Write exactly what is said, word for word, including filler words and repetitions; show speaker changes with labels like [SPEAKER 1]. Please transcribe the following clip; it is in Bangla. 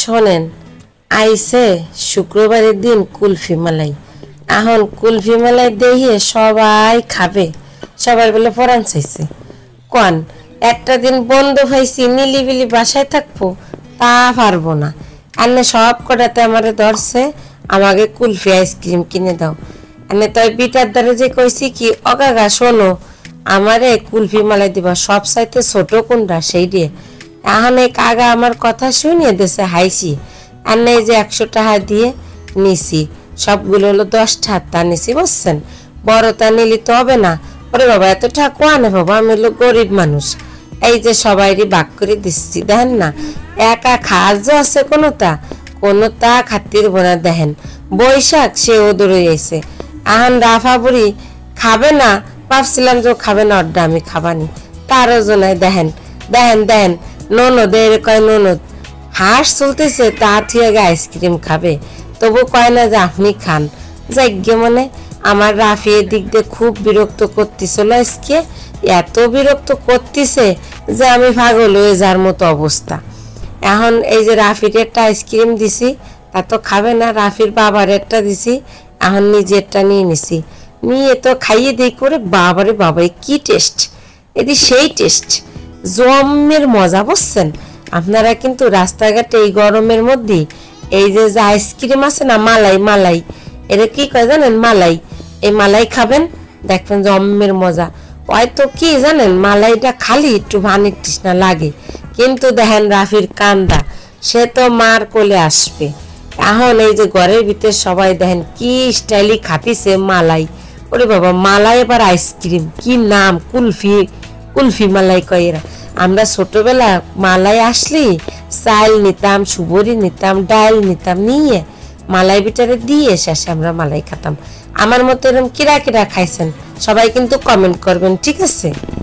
[SPEAKER 1] শোনেন, আইসে শুক্রবারের দিন কুলফি মালাই। এখন কুলফি মালাই দিয়ে সবাই খাবে, সবাই বলে পরাণ চাইছে। কন একটা দিন বন্ধ হয়েছি, নিলিবিলি বাসায় থাকবো, তা পারবো না। এনে সব কটাতে আমারে ধরছে, আমাকে কুলফি আইসক্রিম কিনে দাও। এনে তাই বিটার দ্বারা যে কইছি কি, অগাগা শোনো, আমারে কুলফি মালাই দিবা, সব চাইতে ছোট কোনটা সেই দিয়ে। এখন এই কাগা আমার কথা শুনিয়ে দেশে হাইছি। আর নেই যে একশো টাকা দিয়ে নিছি, সবগুলো হলো দশটা হাত নিছি, বুঝছেন? বড়টা নিলি তো হবে না। ওরে বাবা, এত টাকা কোয়ানে বাবা, আমি হলো গরিব মানুষ। এই যে সবাইরই বাক করে দিচ্ছি, দেখেন না একা খাজ আছে কোনোটা কোনোটা খাতির বোনা। দেখেন বৈশাখ সে ওদর হয়েছে, এখন রাফা বুড়ি খাবে না, ভাবছিলাম যে খাবে না, অড্ডা আমি খাবানি, তারও জনায় দেখেন দেখেন দেখেন ননদ এর কয় ননদ হাঁস চলতেছে, তা ঠিক আইসক্রিম খাবে, তবু কয় না যে আপনি খান। যাইগে মানে আমার রাফি এদিক দিয়ে খুব বিরক্ত করতেছিল আজকে, এত বিরক্ত করতেছে যে আমি পাগল হয়ে যার মতো অবস্থা। এখন এই যে রাফির একটা আইসক্রিম দিছি, তা তো খাবে না, রাফির বাবার একটা দিছি, এখন নিজেরটা নিয়ে নিছি, নিয়ে তো খাইয়ে দিই করে, বাবারে বাবা কি টেস্ট, এটি সেই টেস্ট জমের মজা, বুঝছেন? আপনারা কিন্তু রাস্তাঘাটে এই গরমের মধ্যে এই যে আইসক্রিম আছে না, মালাই মালাই এটা কি কয় জানেন, মালাই, এই মালাই খাবেন, দেখবেন জমের মজা। হয়তো কি জানেন, মালাইটা খালি একটু পানির তৃষ্ণা লাগে, কিন্তু দেখেন রাফির কান্দা, সে তো মার কোলে আসবে। এখন এই যে ঘরের ভিতরে সবাই দেখেন কি স্টাইলি খাতিছে মালাই। ওরে বাবা, মালাই এবার আইসক্রিম, কি নাম, কুলফি, কুলফি মালাই কয় এরা। আমরা ছোটবেলা মালাই আসলি চাল নিতাম, সুবরি নিতাম, ডাল নিতাম, নিয়ে মালাই ভিতরে দিয়ে শেষে আমরা মালাই খেতাম। আমার মতো এরকম কিরা কিরা খাইছেন সবাই কিন্তু কমেন্ট করবেন, ঠিক আছে?